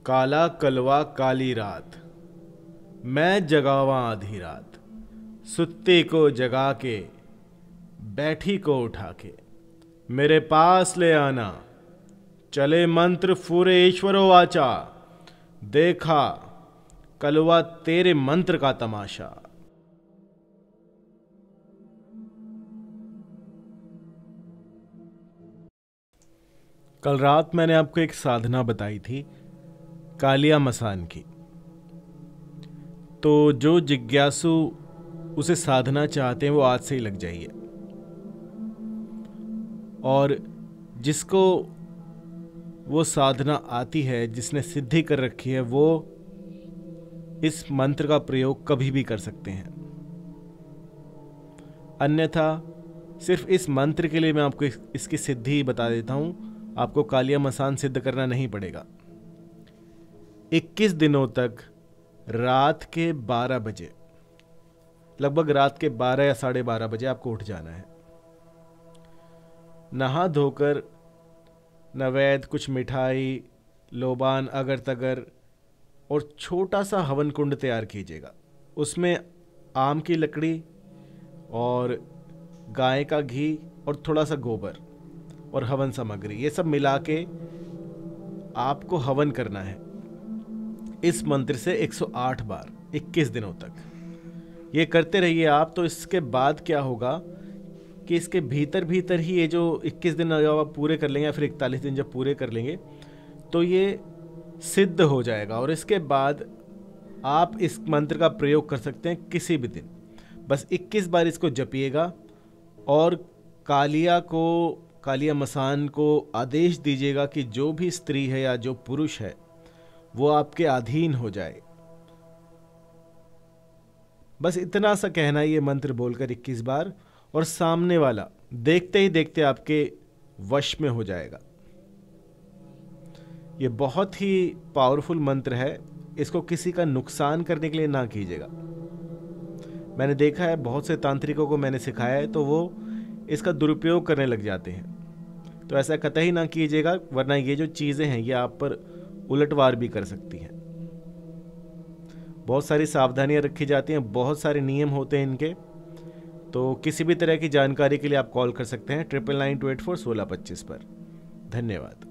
काला कलवा काली रात, मैं जगावा आधी रात, सुत्ती को जगा के बैठी को उठा के मेरे पास ले आना, चले मंत्र फूरे ईश्वरो वाचा, देखा कलवा तेरे मंत्र का तमाशा। कल रात मैंने आपको एक साधना बताई थी कालिया मसान की। तो जो जिज्ञासु उसे साधना चाहते हैं वो आज से ही लग जाइए, और जिसको वो साधना आती है, जिसने सिद्धि कर रखी है, वो इस मंत्र का प्रयोग कभी भी कर सकते हैं। अन्यथा सिर्फ इस मंत्र के लिए मैं आपको इसकी सिद्धि बता देता हूं, आपको कालिया मसान सिद्ध करना नहीं पड़ेगा। 21 दिनों तक रात के 12 बजे, लगभग रात के 12 या 12:30 बजे आपको उठ जाना है। नहा धोकर नैवेद्य, कुछ मिठाई, लोबान, अगर तगर और छोटा सा हवन कुंड तैयार कीजिएगा। उसमें आम की लकड़ी और गाय का घी और थोड़ा सा गोबर और हवन सामग्री, ये सब मिला के आपको हवन करना है इस मंत्र से 108 बार 21 दिनों तक। ये करते रहिए आप। तो इसके बाद क्या होगा कि इसके भीतर भीतर ही ये जो 21 दिन जब आप पूरे कर लेंगे या फिर 41 दिन जब पूरे कर लेंगे तो ये सिद्ध हो जाएगा, और इसके बाद आप इस मंत्र का प्रयोग कर सकते हैं किसी भी दिन। बस 21 बार इसको जपिएगा और कालिया मसान को आदेश दीजिएगा कि जो भी स्त्री है या जो पुरुष है वो आपके अधीन हो जाए। बस इतना सा कहना है ये मंत्र बोलकर 21 बार, और सामने वाला देखते ही देखते आपके वश में हो जाएगा। ये बहुत ही पावरफुल मंत्र है, इसको किसी का नुकसान करने के लिए ना कीजिएगा। मैंने देखा है बहुत से तांत्रिकों को मैंने सिखाया है तो वो इसका दुरुपयोग करने लग जाते हैं। तो ऐसा कतई ना कीजिएगा, वरना ये जो चीज़ें हैं ये आप पर उलटवार भी कर सकती हैं। बहुत सारी सावधानियां रखी जाती हैं, बहुत सारे नियम होते हैं इनके। तो किसी भी तरह की जानकारी के लिए आप कॉल कर सकते हैं 9992841625 पर। धन्यवाद।